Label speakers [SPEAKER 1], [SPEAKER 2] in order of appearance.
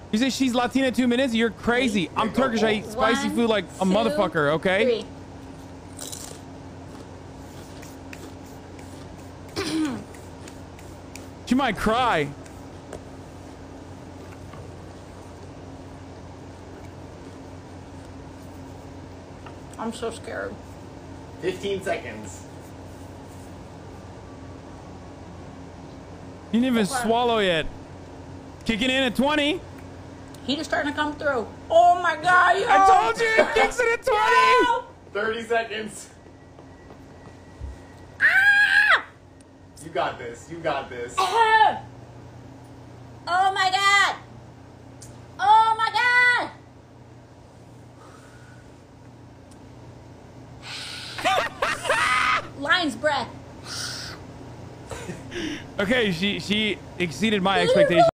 [SPEAKER 1] You say she's Latina 2 minutes? You're crazy. I'm Turkish. I eat spicy food like a motherfucker, okay?
[SPEAKER 2] 3.
[SPEAKER 1] She might cry.
[SPEAKER 2] I'm so scared.
[SPEAKER 3] 15 seconds.
[SPEAKER 1] You didn't even swallow yet. Kicking in at 20.
[SPEAKER 2] Heat is starting to come through. Oh my god, yo!
[SPEAKER 1] I told you it kicks in at 20!
[SPEAKER 2] Yo!
[SPEAKER 3] 30 seconds.
[SPEAKER 2] Ah!
[SPEAKER 3] You got this. You got this.
[SPEAKER 2] Oh my god! Oh my god! Lion's breath.
[SPEAKER 1] Okay, she exceeded my expectations.